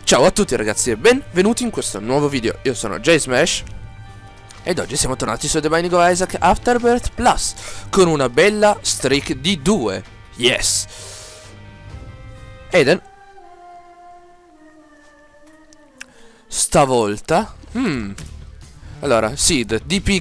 Ciao a tutti ragazzi e benvenuti in questo nuovo video. Io sono JSmash ed oggi siamo tornati su The Binding of Isaac Afterbirth Plus con una bella streak di 2. Yes. Eden stavolta allora, Seed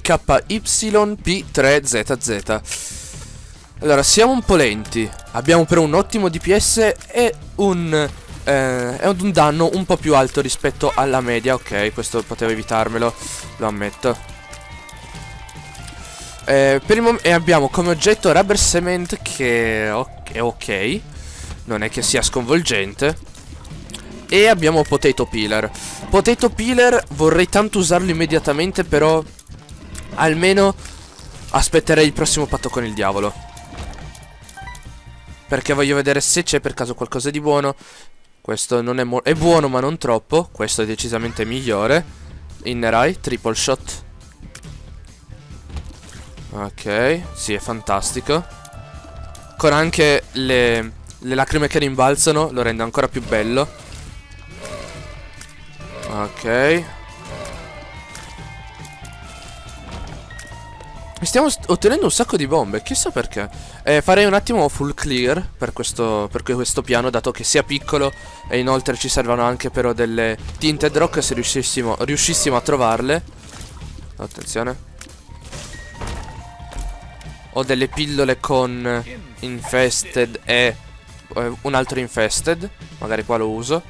DPKYP3ZZ. Allora, siamo un po' lenti. Abbiamo però un ottimo DPS e un danno un po' più alto rispetto alla media. Ok, questo potevo evitarmelo, lo ammetto. E abbiamo come oggetto Rubber Cement, che è ok, non è che sia sconvolgente. E abbiamo Potato Peeler. Potato Peeler vorrei tanto usarlo immediatamente, però almeno aspetterei il prossimo patto con il diavolo, perché voglio vedere se c'è per caso qualcosa di buono. Questo non è è buono ma non troppo. Questo è decisamente migliore. Inner Eye, triple shot. Ok, sì, è fantastico. Con anche le lacrime che rimbalzano, lo rende ancora più bello. Ok. Stiamo ottenendo un sacco di bombe, chissà perché. Farei un attimo full clear per questo piano, dato che sia piccolo. E inoltre ci servono anche però delle tinted rock, se riuscissimo a trovarle. Attenzione. Ho delle pillole con infested e un altro infested. Magari qua lo uso.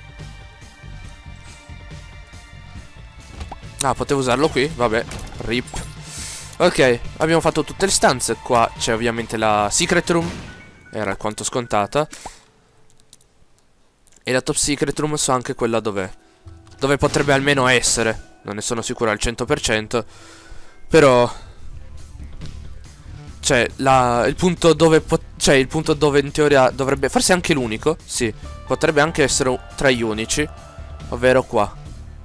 Ah, potevo usarlo qui, vabbè, rip. Ok, abbiamo fatto tutte le stanze. Qua c'è ovviamente la secret room, era alquanto scontata. E la top secret room so anche quella dove potrebbe almeno essere. Non ne sono sicuro al 100%. Però c'è il punto dove il punto dove in teoria dovrebbe, forse anche l'unico. Sì, potrebbe anche essere tra gli unici, ovvero qua.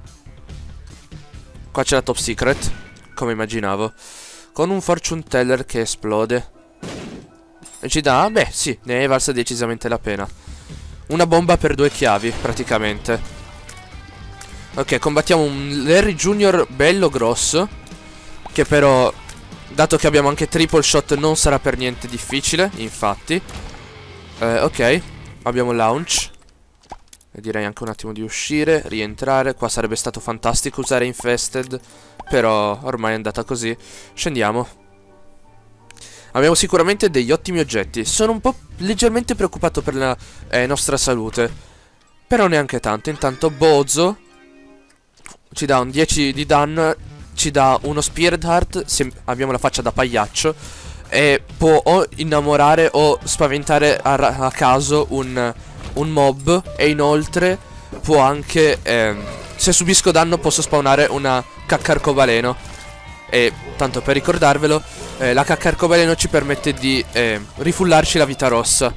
Qua c'è la top secret, come immaginavo, con un fortune teller che esplode. E ci dà, beh sì, ne è valsa decisamente la pena. Una bomba per 2 chiavi, praticamente. Ok, combattiamo un Larry Junior bello grosso, che però, dato che abbiamo anche triple shot, non sarà per niente difficile, infatti. Ok, abbiamo launch. E direi anche un attimo di uscire, rientrare. Qua sarebbe stato fantastico usare infested, però ormai è andata così. Scendiamo. Abbiamo sicuramente degli ottimi oggetti. Sono un po' leggermente preoccupato per la nostra salute, però neanche tanto. Intanto Bozo ci dà un 10 di danno. Ci dà uno Spirit Heart, se abbiamo la faccia da pagliaccio. E può o innamorare o spaventare a caso un mob. E inoltre può anche se subisco danno posso spawnare una cacca arcobaleno. E tanto per ricordarvelo, la cacca arcobaleno ci permette di rifullarci la vita rossa.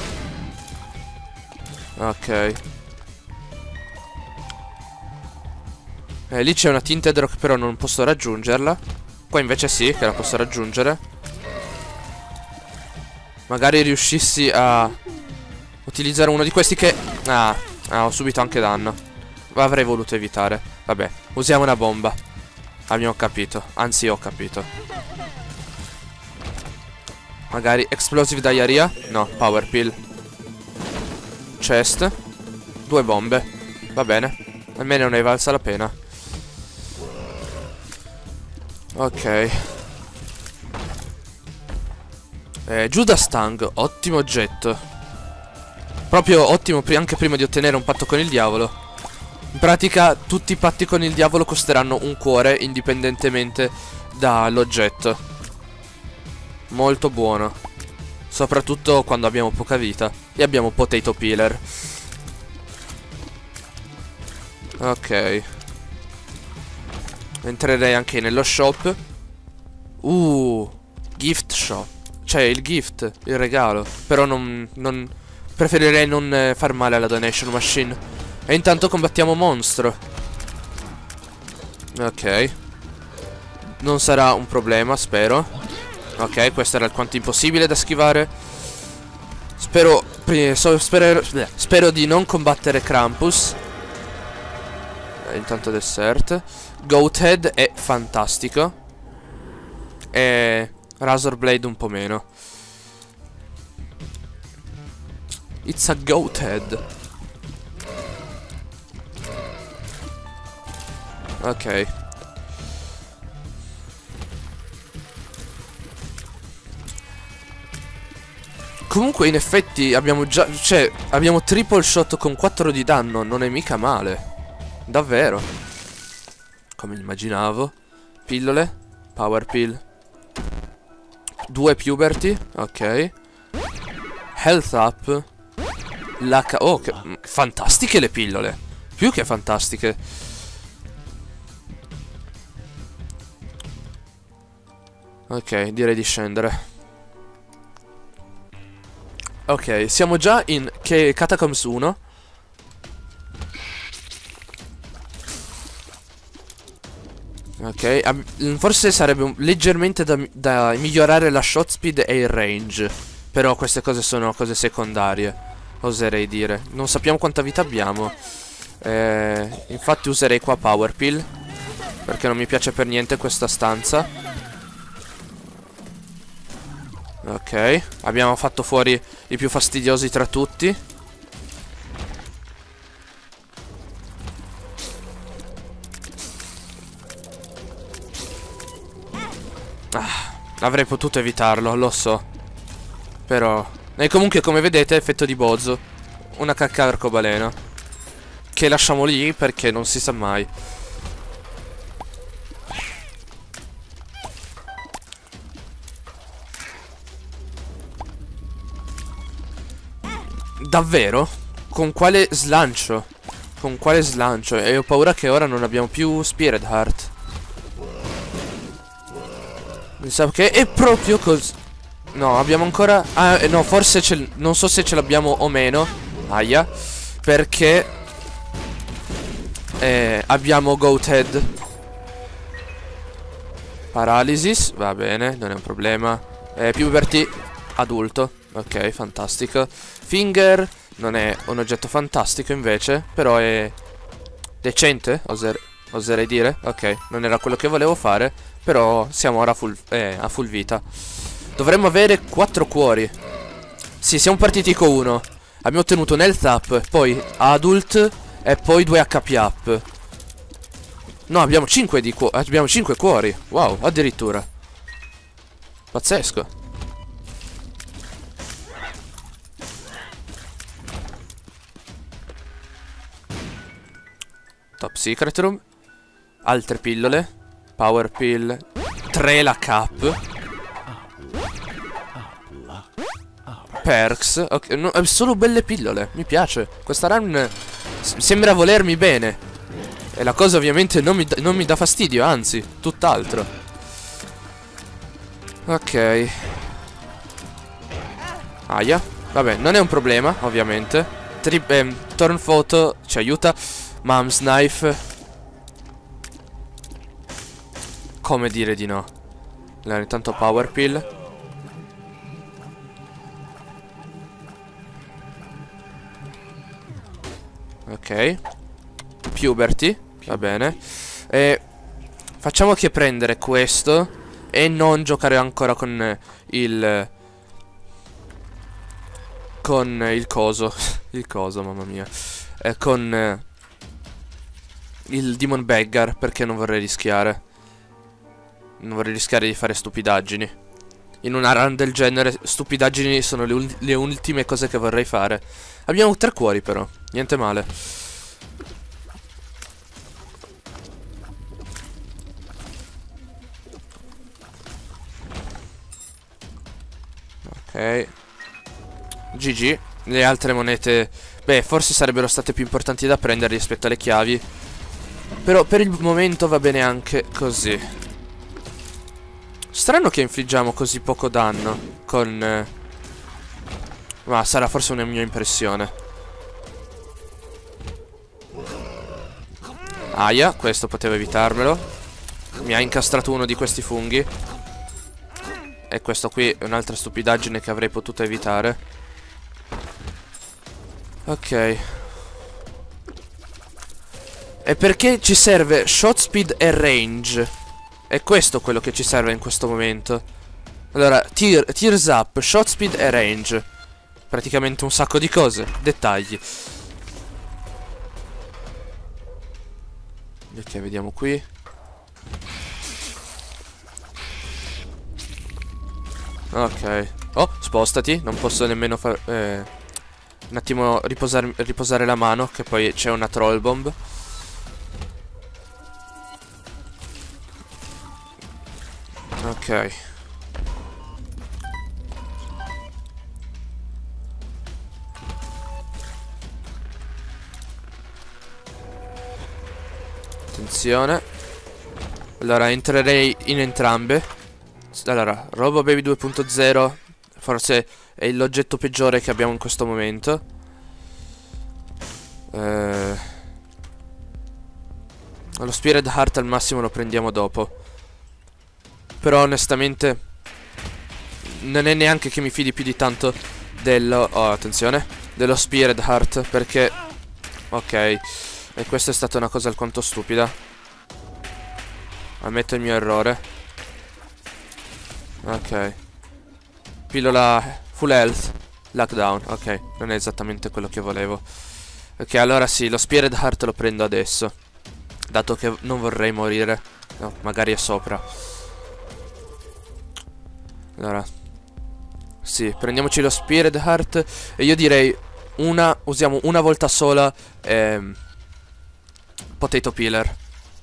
Ok. Lì c'è una tinted rock, però non posso raggiungerla. Qua invece sì, che la posso raggiungere. Magari riuscissi a utilizzare uno di questi che... Ah, ho subito anche danno. Avrei voluto evitare. Vabbè, usiamo una bomba. Abbiamo capito. Anzi, ho capito. Magari explosive diarrhea. No, power pill. Chest. 2 bombe. Va bene. Almeno ne è valsa la pena. Ok. Judas Tang. Ottimo oggetto. Proprio ottimo, anche prima di ottenere un patto con il diavolo. In pratica tutti i patti con il diavolo costeranno un cuore, indipendentemente dall'oggetto. Molto buono. Soprattutto quando abbiamo poca vita. E abbiamo Potato Peeler. Ok. Entrerei anche nello shop. Gift shop. Cioè il gift, il regalo. Però preferirei non far male alla donation machine. E intanto combattiamo mostro. Ok. Non sarà un problema, spero. Ok, questo era alquanto impossibile da schivare. Spero di non combattere Krampus. Intanto dessert. Goathead è fantastico. E Razor Blade un po' meno. It's a Goathead. Ok. Comunque in effetti abbiamo già... Cioè, abbiamo triple shot con 4 di danno. Non è mica male. Davvero. Come immaginavo. Pillole. Power pill. 2 puberty. Ok. Health up. Oh, fantastiche le pillole. Più che fantastiche. Ok, direi di scendere. Ok, siamo già in Catacombs 1. Ok, forse sarebbe leggermente da migliorare la shot speed e il range. Però queste cose sono cose secondarie, oserei dire. Non sappiamo quanta vita abbiamo. Infatti userei qua Power Pill, perché non mi piace per niente questa stanza. Ok, abbiamo fatto fuori i più fastidiosi tra tutti. Avrei potuto evitarlo, lo so. Però e comunque come vedete effetto di Bozo. Una cacca arcobaleno, che lasciamo lì perché non si sa mai. Davvero? Con quale slancio? Con quale slancio? E ho paura che ora non abbiamo più Spirit Heart. Mi sa che è proprio così. No, abbiamo ancora... Ah, no, forse non so se ce l'abbiamo o meno. Aia. Perché abbiamo Goathead. Paralysis. Va bene, non è un problema. Puberty adulto. Ok, fantastico. Finger non è un oggetto fantastico invece, però è decente, oserei dire. Ok, non era quello che volevo fare, però siamo ora a full vita. Dovremmo avere 4 cuori. Sì, siamo partiti con 1. Abbiamo ottenuto un health up, poi adult e poi 2 HP up. No, abbiamo 5 abbiamo 5 cuori. Wow, addirittura. Pazzesco. Top secret room. Altre pillole. Power pill. 3 la cap. Perks. Ok, no, solo belle pillole. Mi piace. Questa run sembra volermi bene. E la cosa ovviamente non mi dà fastidio. Anzi, tutt'altro. Ok. Aia. Vabbè, non è un problema, ovviamente. Torn photo ci aiuta. Mom's knife. Come dire di no. Allora, intanto power pill. Ok. Puberty. Va bene. Facciamo che prendere questo e non giocare ancora con il coso. Il coso, mamma mia. Con il Demon Beggar, perché non vorrei rischiare. Non vorrei rischiare di fare stupidaggini. In una run del genere stupidaggini sono le ultime cose che vorrei fare. Abbiamo 3 cuori però, niente male. Ok. GG. Le altre monete, beh, forse sarebbero state più importanti da prendere rispetto alle chiavi. Però per il momento va bene anche così. Strano che infliggiamo così poco danno con... Ma sarà forse una mia impressione. Aia, questo potevo evitarmelo. Mi ha incastrato uno di questi funghi. E questo qui è un'altra stupidaggine che avrei potuto evitare. Ok. È perché ci serve shot speed e range. È questo quello che ci serve in questo momento. Allora, tears up, shot speed e range. Praticamente un sacco di cose. Dettagli. Ok, vediamo qui. Ok. Oh, spostati. Non posso nemmeno fare... un attimo riposare la mano, che poi c'è una troll bomb. Ok. Attenzione. Allora, entrerei in entrambe. Allora, Robo Baby 2.0 forse è l'oggetto peggiore che abbiamo in questo momento. Lo Spirit Heart al massimo lo prendiamo dopo. Però onestamente non è neanche che mi fidi più di tanto dello... Oh, attenzione. Dello Spirit Heart, perché... Ok. E questa è stata una cosa alquanto stupida. Ammetto il mio errore. Ok. Pillola full health. Lockdown. Ok, non è esattamente quello che volevo. Ok, allora sì, lo Spirit Heart lo prendo adesso, dato che non vorrei morire. No, magari è sopra. Allora sì, prendiamoci lo Spirit Heart. E io direi usiamo una volta sola Potato Peeler.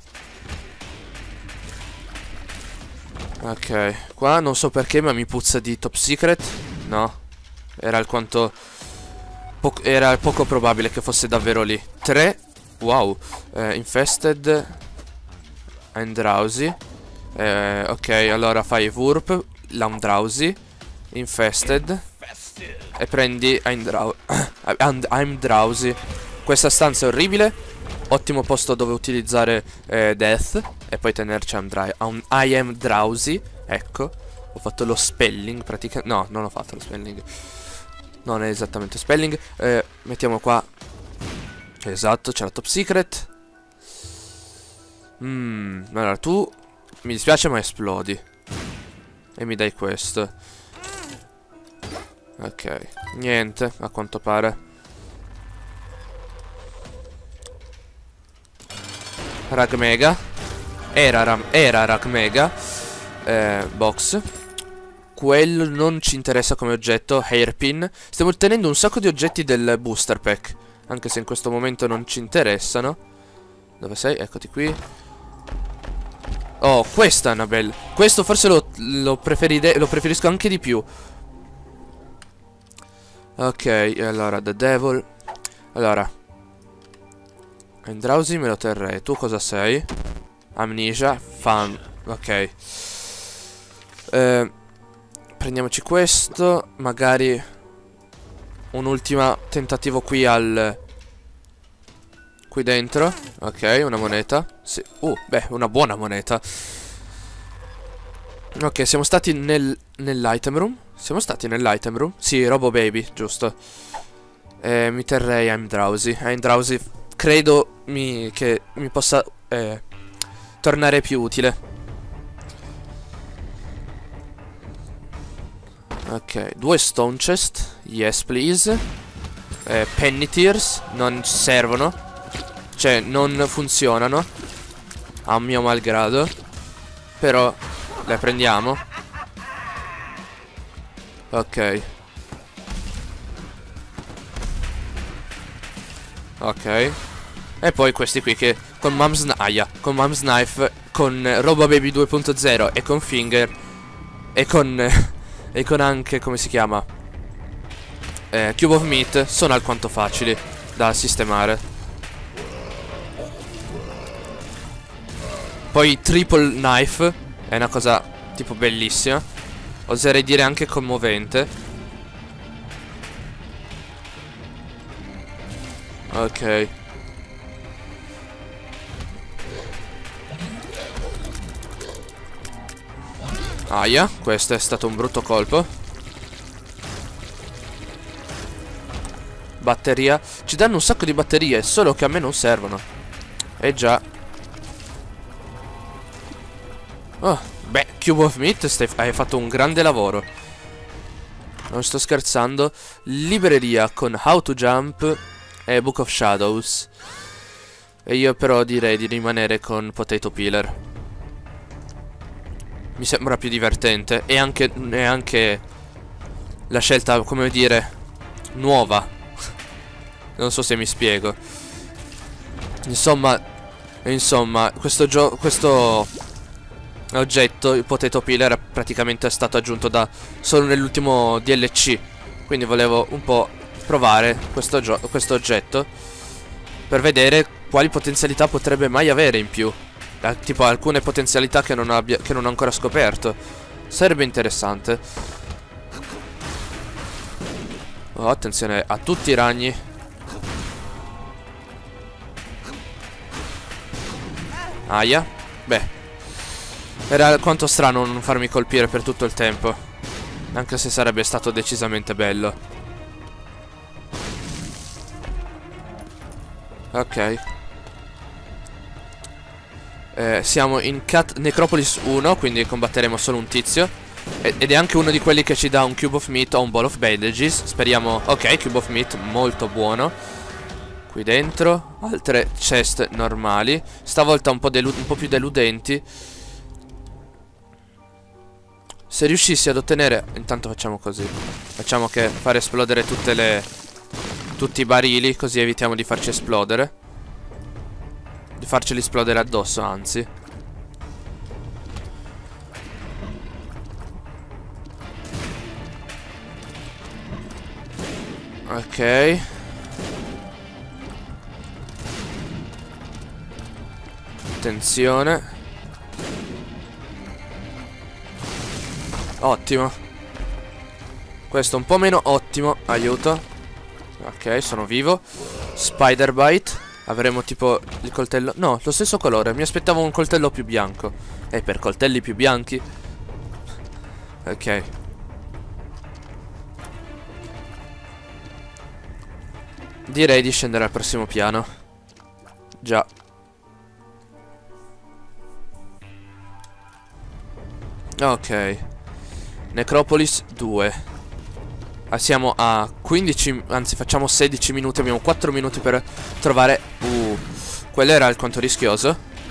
Ok, qua non so perché ma mi puzza di Top Secret. No, era alquanto era poco probabile che fosse davvero lì. 3. Wow. Infested and Drowsy. Ok, allora fai Wurp, Drowsy, Infested e prendi I'm Drowsy. Questa stanza è orribile. Ottimo posto dove utilizzare Death e poi tenerci I am Drowsy. Ecco, ho fatto lo spelling praticamente. No, non ho fatto lo spelling. Non è esattamente spelling. Mettiamo qua. Esatto, c'è la Top Secret. Allora tu mi dispiace ma esplodi. E mi dai questo. Ok, niente a quanto pare. Ragmega. Era Ragmega. Box. Quello non ci interessa come oggetto. Hairpin. Stiamo ottenendo un sacco di oggetti del booster pack, anche se in questo momento non ci interessano. Dove sei? Eccoti qui. Oh, questa è una bella. Questo forse lo preferisco anche di più. Ok, allora The Devil. Allora Drowsy me lo terrei. Tu cosa sei? Amnesia. Fan. Ok. Prendiamoci questo. Magari un ultimo tentativo qui qui dentro. Ok, una moneta. Sì. Beh, una buona moneta. Ok, siamo stati nell'item room. Siamo stati nell'item room. Sì, Robo Baby, giusto. Mi terrei I'm Drowsy. I'm Drowsy credo che mi possa tornare più utile. Ok, 2 stone chest. Yes please. Penny tears. Non servono. Cioè non funzionano, a mio malgrado. Però le prendiamo. Ok. Ok. E poi questi qui che con Mom's Knife, con Robo Baby 2.0 e con Finger e con anche, come si chiama, Cube of Meat, sono alquanto facili da sistemare. Poi Triple Knife è una cosa tipo bellissima. Oserei dire anche commovente. Ok. Aia, questo è stato un brutto colpo. Batteria. Ci danno un sacco di batterie, solo che a me non servono. già. Oh, beh, Cube of Meat, hai fatto un grande lavoro. Non sto scherzando. Libreria con How to Jump e Book of Shadows. E io però direi di rimanere con Potato Peeler. Mi sembra più divertente. E anche la scelta, come dire, nuova. Non so se mi spiego. Insomma, questo oggetto, il Potato Peeler, praticamente è stato aggiunto solo nell'ultimo DLC. Quindi volevo un po' provare questo oggetto per vedere quali potenzialità potrebbe mai avere in più. Tipo alcune potenzialità che non ho ancora scoperto. Sarebbe interessante. Oh, attenzione a tutti i ragni. Aia. Beh, era alquanto strano non farmi colpire per tutto il tempo. Anche se sarebbe stato decisamente bello. Ok. Siamo in Necropolis 1, quindi combatteremo solo un tizio. Ed è anche uno di quelli che ci dà un Cube of Meat o un Ball of Bandages. Speriamo. Ok, Cube of Meat, molto buono. Qui dentro altre chest normali. Stavolta un po' più deludenti. Se riuscissi ad ottenere... Intanto facciamo così. Facciamo che far esplodere tutti i barili, così evitiamo di farci esplodere. Di farceli esplodere addosso, anzi. Ok. Attenzione. Ottimo. Questo un po' meno ottimo. Aiuto. Ok, sono vivo. Spider Bite. Avremo tipo il coltello. No, lo stesso colore. Mi aspettavo un coltello più bianco. E per coltelli più bianchi. Ok. Direi di scendere al prossimo piano. Già. Ok. Necropolis 2. Siamo a 15, anzi facciamo 16 minuti. Abbiamo 4 minuti per trovare. Quello era alquanto rischioso.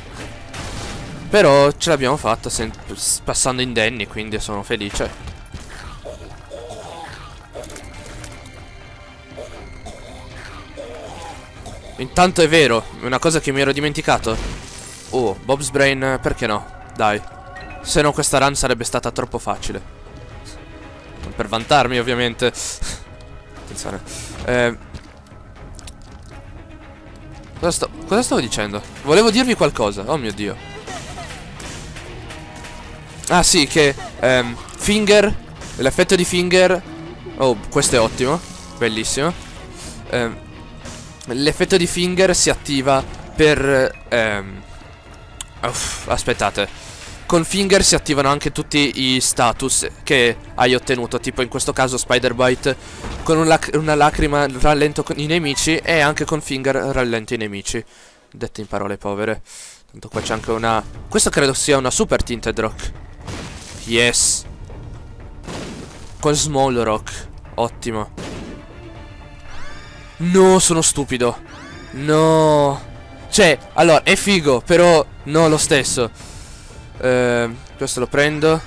Però ce l'abbiamo fatta passando indenni, quindi sono felice. Intanto è vero, una cosa che mi ero dimenticato. Bob's Brain, perché no? Dai. Se no questa run sarebbe stata troppo facile. Non per vantarmi, ovviamente. Attenzione. Cosa stavo dicendo? Volevo dirvi qualcosa. Oh mio Dio. Ah sì, che Finger. L'effetto di Finger. Oh, questo è ottimo. Bellissimo. L'effetto di Finger si attiva per aspettate. Con Finger si attivano anche tutti i status che hai ottenuto. Tipo in questo caso Spider Bite. Con una lacrima rallento i nemici. E anche con Finger rallento i nemici. Dette in parole povere. Tanto qua c'è anche una... Questo credo sia una Super Tinted Rock. Yes. Con Small Rock. Ottimo. No, sono stupido. No. Cioè, allora, è figo, però no lo stesso. Questo lo prendo.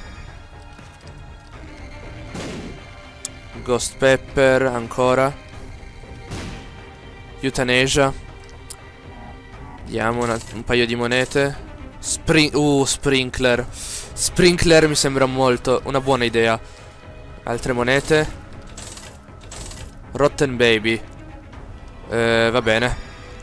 Ghost Pepper, ancora. Euthanasia. Diamo un paio di monete. Sprinkler. Sprinkler mi sembra molto una buona idea. Altre monete. Rotten Baby. Va bene.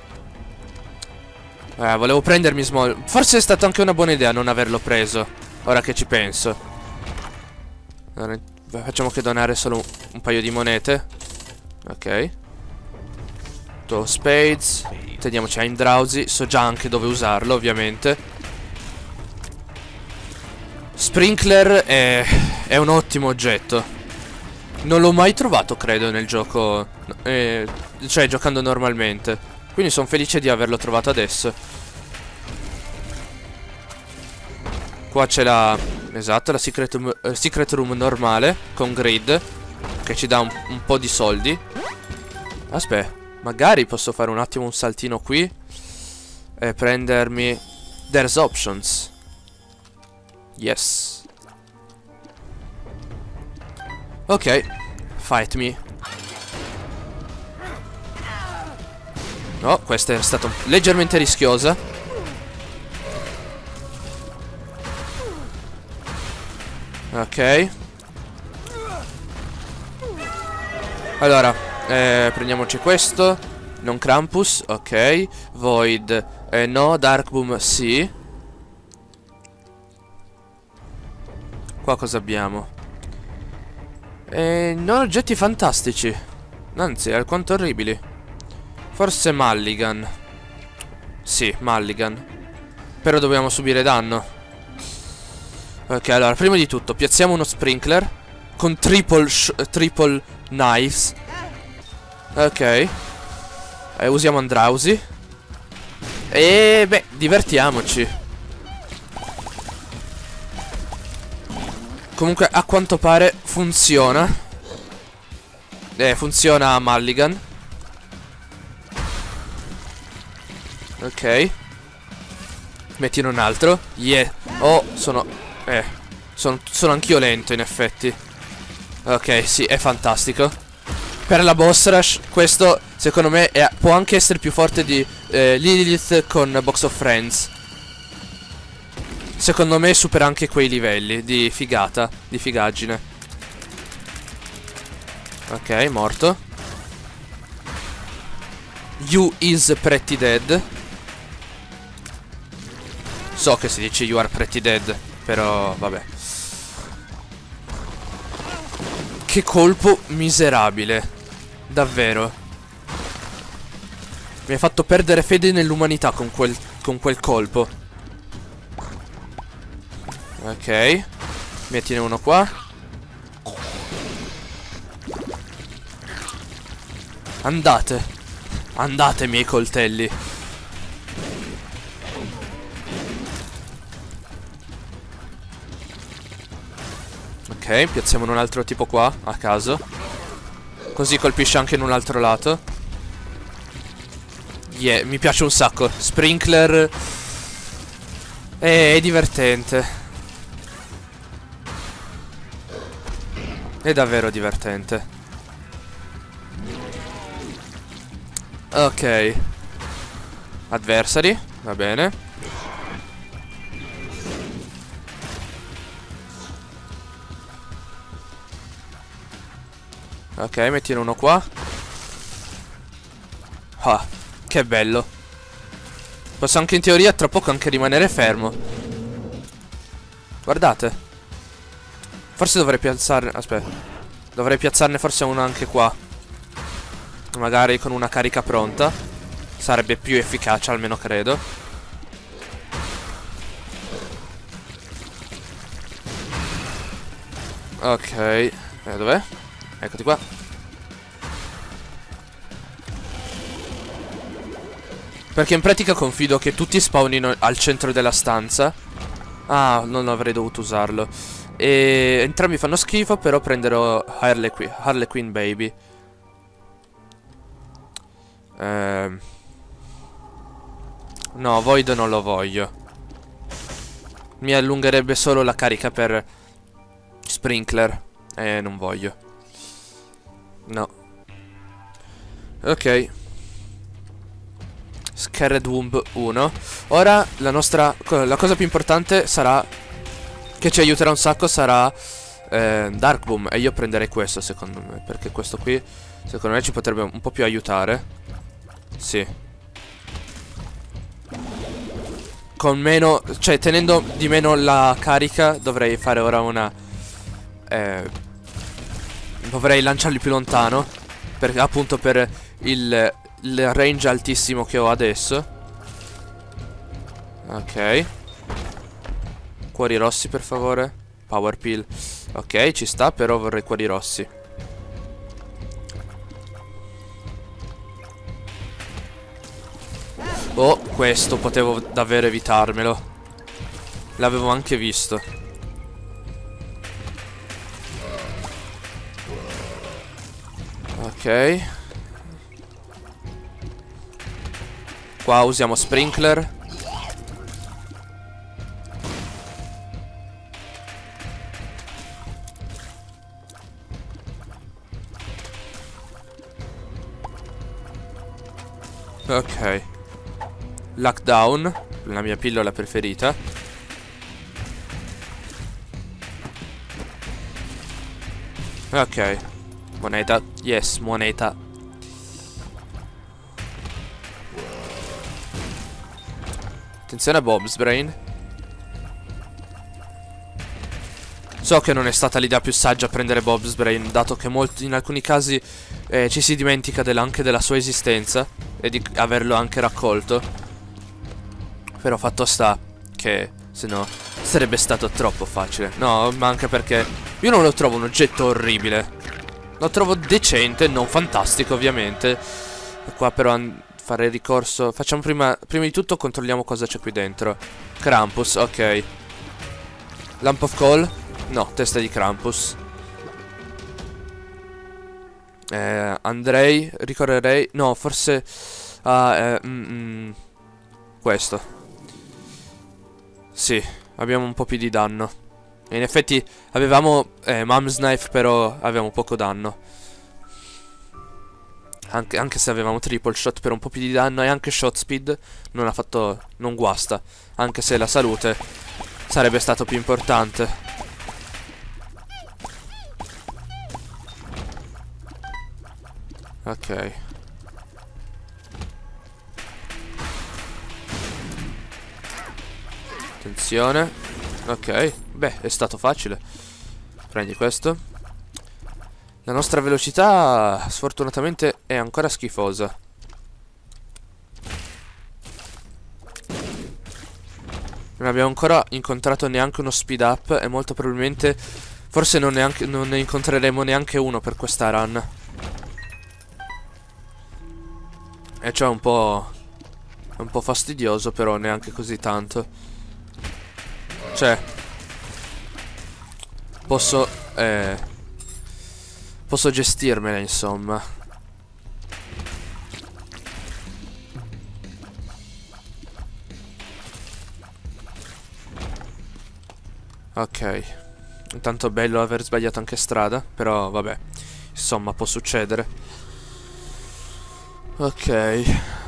Volevo prendermi Small. Forse è stata anche una buona idea non averlo preso. Ora che ci penso. Allora, facciamo che donare solo un paio di monete. Ok. Two Spades. Teniamoci I'm Drowsy. So già anche dove usarlo, ovviamente. Sprinkler è un ottimo oggetto. Non l'ho mai trovato, credo, nel gioco. Cioè, giocando normalmente. Quindi sono felice di averlo trovato adesso. Qua c'è la... Esatto, la secret room normale con grid, che ci dà un po' di soldi. Aspetta, magari posso fare un attimo un saltino qui e prendermi... There's options. Yes. Ok, fight me. No, questa è stata leggermente rischiosa. Ok. Allora, prendiamoci questo. Non Krampus, ok. Void, no. Dark Boom, sì. Qua cosa abbiamo? Non oggetti fantastici. Anzi, alquanto orribili. Forse Mulligan. Sì, Mulligan. Però dobbiamo subire danno. Ok, allora, prima di tutto piazziamo uno sprinkler con triple knives. Ok. Usiamo Andrausi. E beh, divertiamoci. Comunque, a quanto pare funziona. Funziona Mulligan. Ok. Mettine un altro. Yeah. Oh, sono anch'io lento in effetti. Ok, sì, è fantastico. Per la boss rush, questo secondo me può anche essere più forte di Lilith con Box of Friends. Secondo me supera anche quei livelli di figata, di figaggine. Ok, morto. You is pretty dead. So che si dice you are pretty dead, però vabbè. Che colpo miserabile. Davvero. Mi ha fatto perdere fede nell'umanità con quel colpo. Ok. Mettine uno qua. Andate. Andate, miei coltelli. Ok, piazziamone un altro tipo qua, a caso. Così colpisce anche in un altro lato. Yeah, mi piace un sacco. Sprinkler è divertente. È davvero divertente. Ok. Adversary, va bene. Ok, mettine uno qua. Ah, che bello. Posso anche in teoria tra poco anche rimanere fermo. Guardate. Forse dovrei piazzarne. Aspetta. Dovrei piazzarne forse uno anche qua. Magari con una carica pronta. Sarebbe più efficace, almeno credo. Ok. Dov'è? Eccoti qua. Perché in pratica confido che tutti spawnino al centro della stanza. Ah, non avrei dovuto usarlo. E entrambi fanno schifo, però prenderò Harley Quinn Baby. No, Void non lo voglio. Mi allungherebbe solo la carica per Sprinkler. Non voglio. No. Ok. Scared Womb 1. Ora la cosa più importante sarà, che ci aiuterà un sacco, sarà Dark Boom. E io prenderei questo secondo me, perché questo qui secondo me ci potrebbe un po' più aiutare. Sì. Con meno, cioè tenendo di meno la carica, dovrei fare ora una dovrei lanciarli più lontano, appunto per il range altissimo che ho adesso. Ok. Cuori rossi per favore. Power pill. Ok, ci sta, però vorrei cuori rossi. Oh, questo potevo davvero evitarmelo. L'avevo anche visto. Ok. Qua usiamo sprinkler. Ok. Lockdown, la mia pillola preferita. Ok. Moneta. Yes, moneta. Attenzione a Bob's Brain. So che non è stata l'idea più saggia prendere Bob's Brain, dato che in alcuni casi ci si dimentica anche della sua esistenza e di averlo anche raccolto. Però fatto sta che, se no, sarebbe stato troppo facile. No, ma anche perché io non lo trovo un oggetto orribile. Lo trovo decente, non fantastico ovviamente. Qua però fare ricorso. Facciamo prima di tutto controlliamo cosa c'è qui dentro. Krampus, ok. Lamp of Coal? No, testa di Krampus. Andrei, ricorrerei. No, forse questo. Sì, abbiamo un po' più di danno. E in effetti avevamo Mom's Knife, però avevamo poco danno. Anche se avevamo triple shot per un po' più di danno. E anche shot speed non guasta. Anche se la salute sarebbe stato più importante. Ok. Attenzione. Ok. Beh, è stato facile. Prendi questo. La nostra velocità sfortunatamente è ancora schifosa. Non abbiamo ancora incontrato neanche uno speed up. E molto probabilmente forse non ne incontreremo neanche uno per questa run. E ciò è un po' fastidioso, però neanche così tanto. Cioè posso gestirmela, insomma. Ok. Intanto bello aver sbagliato anche strada, però vabbè, insomma, può succedere. Ok.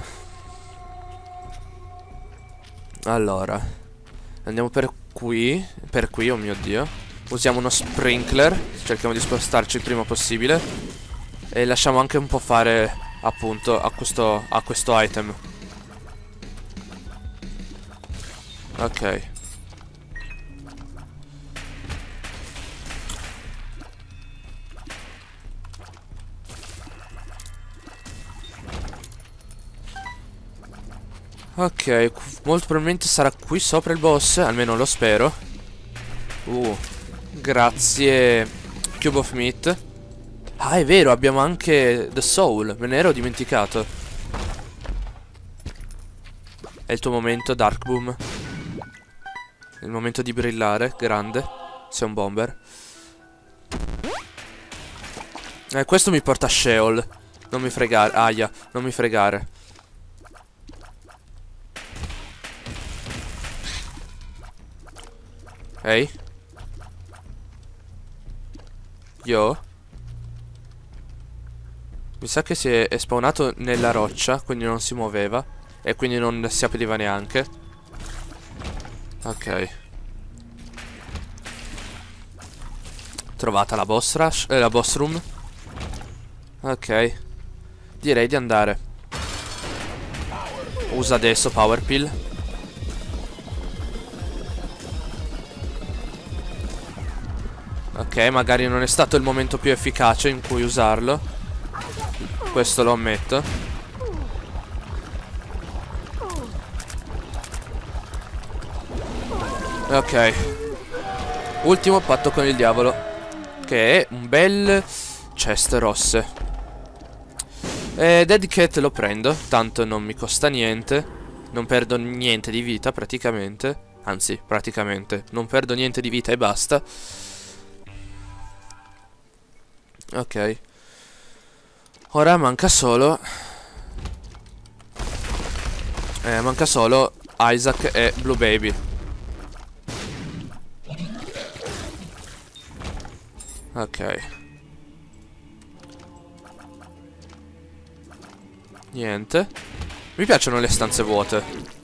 Allora andiamo per qui. Oh mio dio. Usiamo uno sprinkler. Cerchiamo di spostarci il prima possibile. E lasciamo anche un po' fare, appunto, a questo item. Ok. Ok, molto probabilmente sarà qui sopra il boss, almeno lo spero. Grazie Cube of Meat. Ah, è vero, abbiamo anche The Soul, me ne ero dimenticato. È il tuo momento, Darkboom. È il momento di brillare, grande. Sei un bomber. Questo mi porta a Sheol. Non mi fregare, aia, non mi fregare. Ehi. Yo. Mi sa che è spawnato nella roccia, quindi non si muoveva. E quindi non si apriva neanche. Ok. Trovata la boss rush, la boss room. Ok. Direi di andare. Usa adesso Power Pill. Ok, magari non è stato il momento più efficace in cui usarlo. Questo lo ammetto. Ok. Ultimo patto con il diavolo, che è un bel chest rosse. Dead Cat lo prendo, tanto non mi costa niente. Non perdo niente di vita praticamente. Anzi, praticamente. Non perdo niente di vita e basta. Ok. Ora manca solo... manca solo Isaac e Blue Baby. Ok. Niente. Mi piacciono le stanze vuote.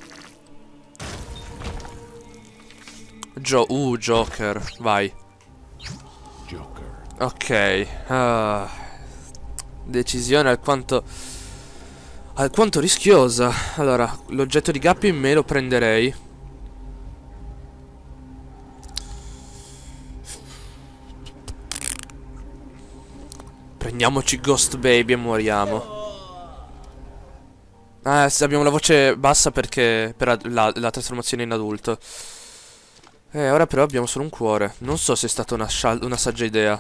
Joker. Vai. Ok. Decisione alquanto rischiosa. Allora, l'oggetto di Guppy me lo prenderei. Prendiamoci Ghost Baby e moriamo. Sì, abbiamo la voce bassa perché per la trasformazione in adulto. Ora però abbiamo solo un cuore. Non so se è stata una saggia idea,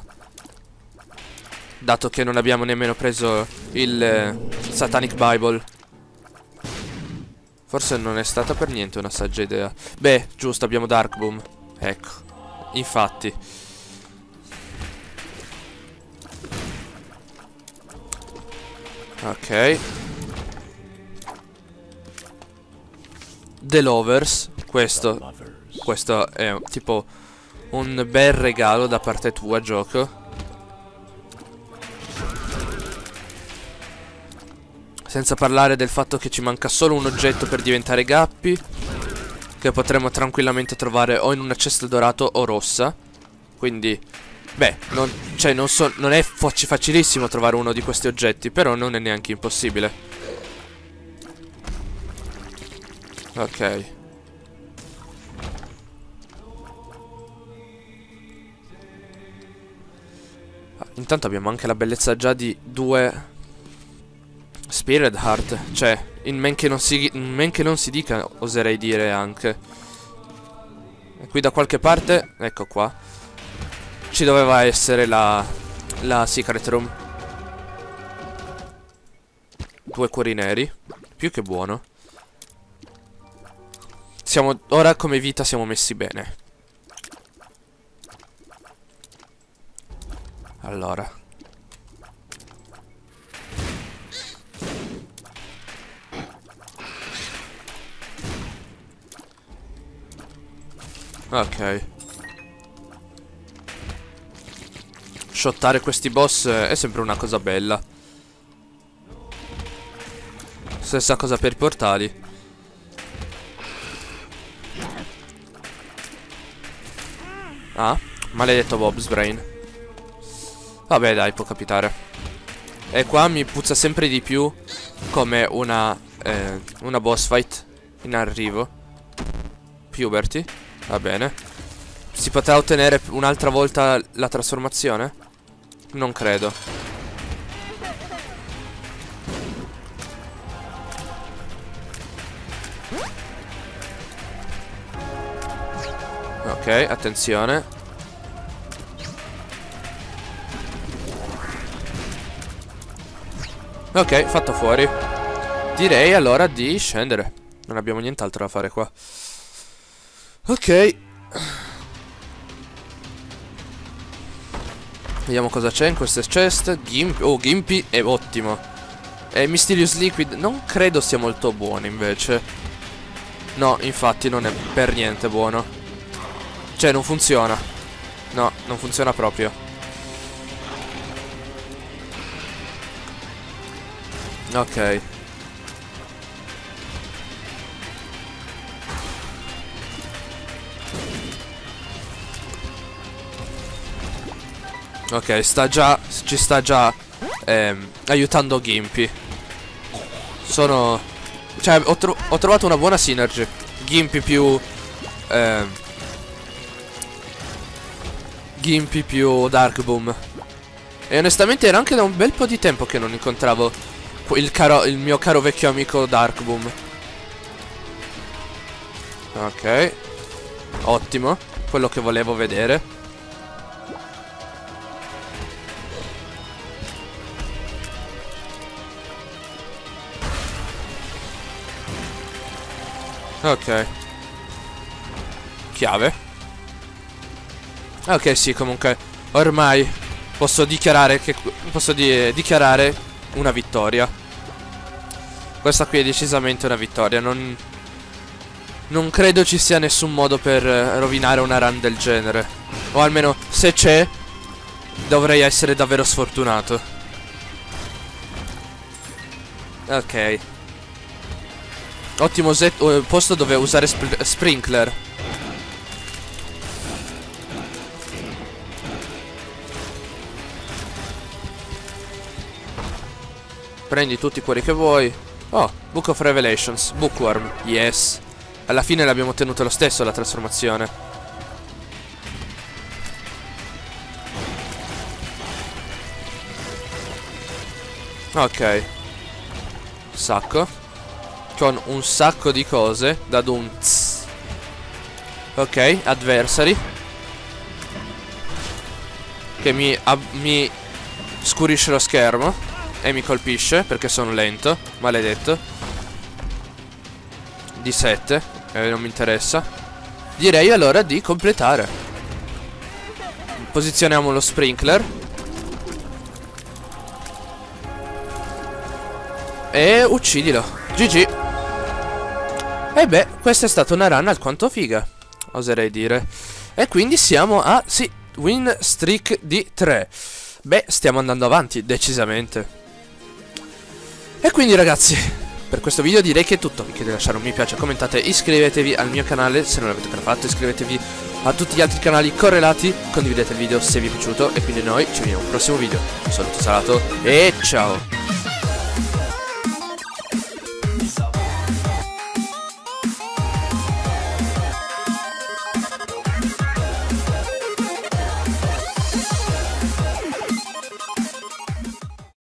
dato che non abbiamo nemmeno preso il Satanic Bible. Forse non è stata per niente una saggia idea. Beh, giusto, abbiamo Dark Boom. Ecco, infatti. Ok. The Lovers. Questo è tipo un bel regalo da parte tua, gioco. Senza parlare del fatto che ci manca solo un oggetto per diventare Guppy, che potremmo tranquillamente trovare o in una cesta dorato o rossa. Quindi, beh, non è facilissimo trovare uno di questi oggetti, però non è neanche impossibile. Ok. Intanto abbiamo anche la bellezza già di 2 Spirit Heart. Cioè, in men che non si dica, oserei dire anche. E qui da qualche parte, ecco qua, ci doveva essere la Secret Room. 2 cuori neri. Più che buono. Ora come vita siamo messi bene. Allora. Ok. Shottare questi boss è sempre una cosa bella. Stessa cosa per i portali. Ah, maledetto Bob's Brain. Vabbè dai, può capitare. E qua mi puzza sempre di più come una boss fight in arrivo. Puberty. Va bene. Si potrà ottenere un'altra volta la trasformazione? Non credo. Ok, attenzione. Ok, fatto fuori. Direi allora di scendere. Non abbiamo nient'altro da fare qua. Ok. Vediamo cosa c'è in queste chest. Gimpy è ottimo. E Mysterious Liquid non credo sia molto buono invece. No, infatti non è per niente buono. Cioè non funziona. No, non funziona proprio. Ok. Ok, ci sta già aiutando Gimpy. Cioè, ho trovato una buona synergy. Gimpy più Dark Boom. E onestamente era anche da un bel po' di tempo che non incontravo il mio caro vecchio amico Dark Boom. Ok. Ottimo. Quello che volevo vedere. Ok. chiave. Ok, sì, comunque ormai posso dichiarare che dichiarare una vittoria. Questa qui è decisamente una vittoria. Non credo ci sia nessun modo per rovinare una run del genere. O almeno, se c'è, dovrei essere davvero sfortunato. Ok. Ottimo posto dove usare sprinkler. Prendi tutti quelli che vuoi. Oh, Book of Revelations, Bookworm, yes. Alla fine l'abbiamo ottenuto lo stesso la trasformazione. Ok. Sacco. Con un sacco di cose da dunz. Ok, adversary. Che mi scurisce lo schermo e mi colpisce perché sono lento. Maledetto. Di 7. Non mi interessa. Direi allora di completare. Posizioniamo lo sprinkler. E uccidilo. GG. E beh, questa è stata una run alquanto figa, oserei dire. E quindi siamo a, sì, win streak di 3. Beh, stiamo andando avanti, decisamente. E quindi ragazzi, per questo video direi che è tutto. Vi chiedo di lasciare un mi piace, commentate, iscrivetevi al mio canale se non l'avete ancora fatto, iscrivetevi a tutti gli altri canali correlati, condividete il video se vi è piaciuto e quindi noi ci vediamo al prossimo video. Un saluto salato e ciao!